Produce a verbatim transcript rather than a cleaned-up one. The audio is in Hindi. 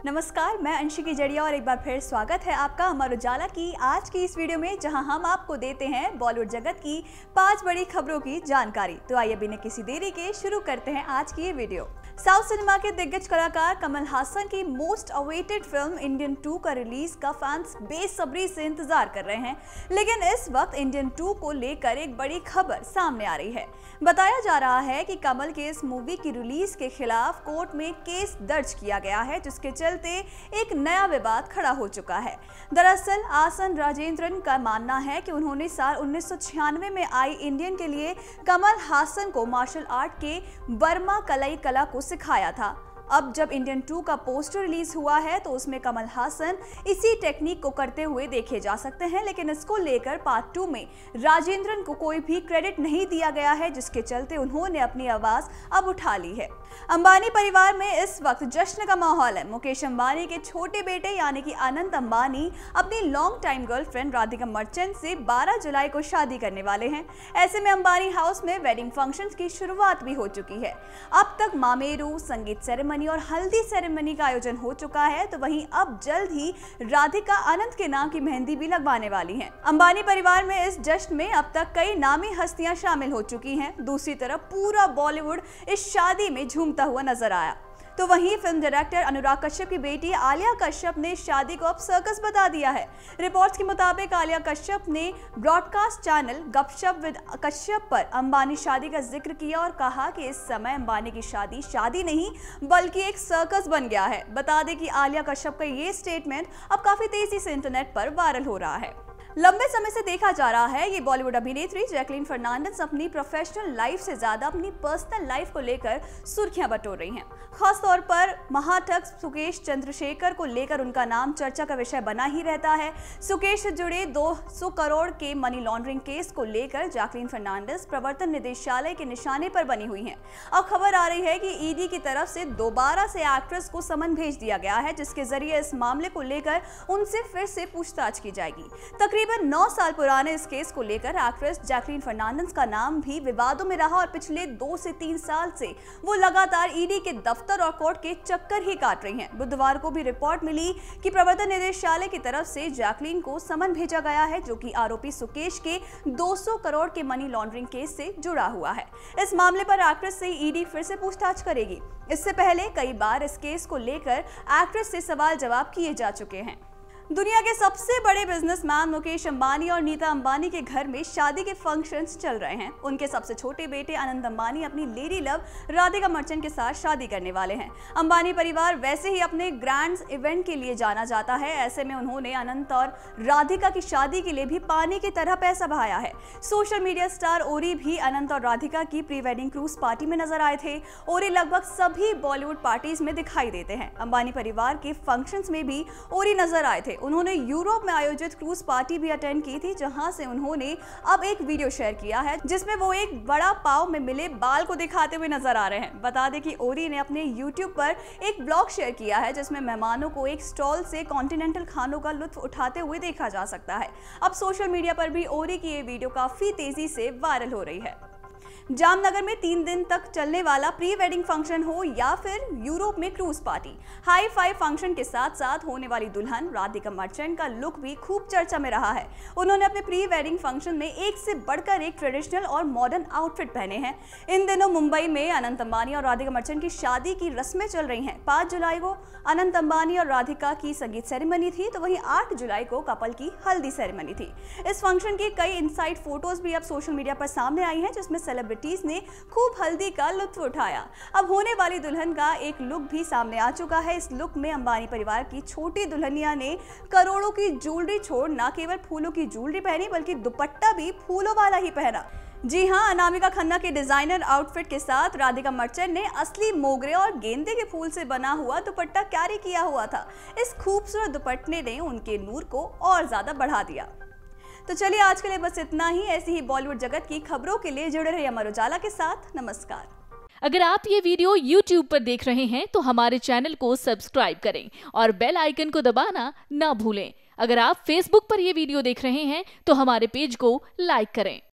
नमस्कार, मैं अंशिकी जड़िया और एक बार फिर स्वागत है आपका अमर उजाला की आज की इस वीडियो में, जहां हम आपको देते हैं बॉलीवुड जगत की पांच बड़ी खबरों की जानकारी। तो आइए बिना किसी देरी के शुरू करते हैं आज की ये वीडियो। साउथ सिनेमा के दिग्गज कलाकार कमल हासन की most awaited film Indian two का रिलीज का फैंस बेसब्री से इंतजार कर रहे हैं, लेकिन इस वक्त इंडियन टू को लेकर एक बड़ी खबर सामने आ रही है। बताया जा रहा है कि कमल के इस मूवी की रिलीज के खिलाफ कोर्ट में केस दर्ज किया गया है, जिसके चलते एक नया विवाद खड़ा हो चुका है। दरअसल आसन राजेंद्रन का मानना है कि उन्होंने साल उन्नीस सौ छियानवे में आई इंडियन के लिए कमल हासन को मार्शल आर्ट के बर्मा कलाई कला को सिखाया था। अब जब इंडियन टू का पोस्टर रिलीज हुआ है तो उसमें कमल हासन इसी टेक्निक को करते हुए देखे जा सकते हैं, लेकिन इसको लेकर पार्ट टू में राजेंद्रन को कोई भी क्रेडिट नहीं दिया गया है, जिसके चलते उन्होंने अपनी आवाज अब उठा ली है। अंबानी परिवार में इस वक्त जश्न का माहौल है। मुकेश अंबानी के छोटे बेटे यानी कि अनंत अंबानी अपनी long time girlfriend Radhika Merchant से बारह जुलाई को शादी करने वाले हैं। ऐसे में अंबानी हाउस में वेडिंग फंक्शंस की शुरुआत भी हो चुकी है। अब तक मामेरू, संगीत सेरेमनी और हल्दी सेरेमनी का आयोजन हो चुका है, तो वहीं अब जल्द ही राधिका अनंत के नाम की मेहंदी भी लगवाने वाली हैं। अंबानी परिवार में इस जश्न में अब तक कई नामी हस्तियां शामिल हो चुकी हैं। दूसरी तरफ पूरा बॉलीवुड इस शादी में झूमता हुआ नजर आया। तो वहीं फिल्म डायरेक्टर अनुराग कश्यप की बेटी आलिया कश्यप ने शादी को अब सर्कस बता दिया है। रिपोर्ट्स के मुताबिक आलिया कश्यप ने broadcast channel Gupshup with Kashyap पर अंबानी शादी का जिक्र किया और कहा कि इस समय अंबानी की शादी शादी नहीं बल्कि एक सर्कस बन गया है। बता दें कि आलिया कश्यप का ये स्टेटमेंट अब काफी तेजी से इंटरनेट पर वायरल हो रहा है। लंबे समय से देखा जा रहा है ये बॉलीवुड अभिनेत्री जैकलीन फर्नांडिस अपनी प्रोफेशनल लाइफ से ज्यादा अपनी पर्सनल लाइफ को लेकर सुर्खियां बटोर रही हैं। खास तौर पर महाठग सुकेश चंद्रशेखर को लेकर उनका नाम चर्चा का विषय बना ही रहता है। सुकेश से जुड़े दो सौ करोड़ के मनी लॉन्ड्रिंग केस को लेकर जैकलीन फर्नांडिस प्रवर्तन निदेशालय के निशाने पर बनी हुई हैं। अब खबर आ रही है कि ईडी की तरफ से दोबारा से एक्ट्रेस को समन भेज दिया गया है, जिसके जरिए इस मामले को लेकर उनसे फिर से पूछताछ की जाएगी। तकरीबन नौ साल पुराने इस केस को लेकर एक्ट्रेस जैकलीन फर्नांडिस का नाम भी विवादों में रहा और पिछले दो से तीन साल से वो लगातार ईडी के दफ्तर और कोर्ट के चक्कर ही काट रही हैं। बुधवार को भी रिपोर्ट मिली कि प्रवर्तन निदेशालय की तरफ से जैकलीन को समन भेजा गया है, जो कि आरोपी सुकेश के दो सौ करोड़ के मनी लॉन्ड्रिंग केस से जुड़ा हुआ है। इस मामले पर एक्ट्रेस से ईडी फिर से पूछताछ करेगी। इससे पहले कई बार इस केस को लेकर एक्ट्रेस से सवाल जवाब किए जा चुके हैं। दुनिया के सबसे बड़े बिजनेसमैन मुकेश अंबानी और नीता अंबानी के घर में शादी के फंक्शंस चल रहे हैं। उनके सबसे छोटे बेटे अनंत अंबानी अपनी लेडी लव राधिका मर्चेंट के साथ शादी करने वाले हैं। अंबानी परिवार वैसे ही अपने ग्रैंड इवेंट के लिए जाना जाता है। ऐसे में उन्होंने अनंत और राधिका की शादी के लिए भी पानी की तरह पैसा बहाया है। सोशल मीडिया स्टार ओरी भी अनंत और राधिका की प्री वेडिंग क्रूज पार्टी में नजर आए थे। ओरी लगभग सभी बॉलीवुड पार्टीज में दिखाई देते हैं। अंबानी परिवार के फंक्शंस में भी ओरी नजर आए थे। उन्होंने यूरोप में आयोजित क्रूज पार्टी भी अटेंड की थी, जहां से उन्होंने अब एक वीडियो शेयर किया है जिसमें वो एक बड़ा पाव में मिले बाल को दिखाते हुए नजर आ रहे हैं। बता दें कि ओरी ने अपने यूट्यूब पर एक ब्लॉग शेयर किया है, जिसमें मेहमानों को एक स्टॉल से कॉन्टिनेंटल खानों का लुत्फ उठाते हुए देखा जा सकता है। अब सोशल मीडिया पर भी ओरी की ये वीडियो काफी तेजी से वायरल हो रही है। जामनगर में तीन दिन तक चलने वाला प्री वेडिंग फंक्शन हो या फिर यूरोप में cruise party, hi fi function के साथ साथ होने वाली दुल्हन राधिका मर्चेंट का लुक भी खूब चर्चा में रहा है। उन्होंने अपने प्री वेडिंग फंक्शन में एक से बढ़कर एक ट्रेडिशनल और मॉडर्न आउटफिट पहने हैं। इन दिनों मुंबई में अनंत अंबानी और राधिका मर्चेंट की शादी की रस्में चल रही हैं। पाँच जुलाई को अनंत अंबानी और राधिका की संगीत सेरेमनी थी, तो वहीं आठ जुलाई को कपल की हल्दी सेरेमनी थी। इस फंक्शन की कई इनसाइड फोटोज भी अब सोशल मीडिया पर सामने आई हैं, जिसमें सेलिब्रिटी ने खूब हल्दी का लुत्फ उठाया। अब होने वाली दुल्हन का एक लुक भी सामने आ चुका है। इस लुक में अंबानी परिवार की छोटी दुल्हनिया ने करोड़ों की ज्वेलरी छोड़ न केवल फूलों की ज्वेलरी पहनी बल्कि दुपट्टा भी फूलों वाला ही पहना। जी हां, अनामिका खन्ना के डिजाइनर आउटफिट के साथ राधिका मर्चेंट ने असली मोगरे और गेंदे के फूल से बना हुआ दुपट्टा कैरी किया हुआ था। इस खूबसूरत दुपट्टे ने उनके नूर को और ज्यादा बढ़ा दिया। तो चलिए आज के लिए बस इतना ही। ऐसी ही बॉलीवुड जगत की खबरों के लिए जुड़े रहिए अमर उजाला के साथ। नमस्कार। अगर आप ये वीडियो यूट्यूब पर देख रहे हैं तो हमारे चैनल को सब्सक्राइब करें और बेल आइकन को दबाना ना भूलें। अगर आप फेसबुक पर ये वीडियो देख रहे हैं तो हमारे पेज को लाइक करें।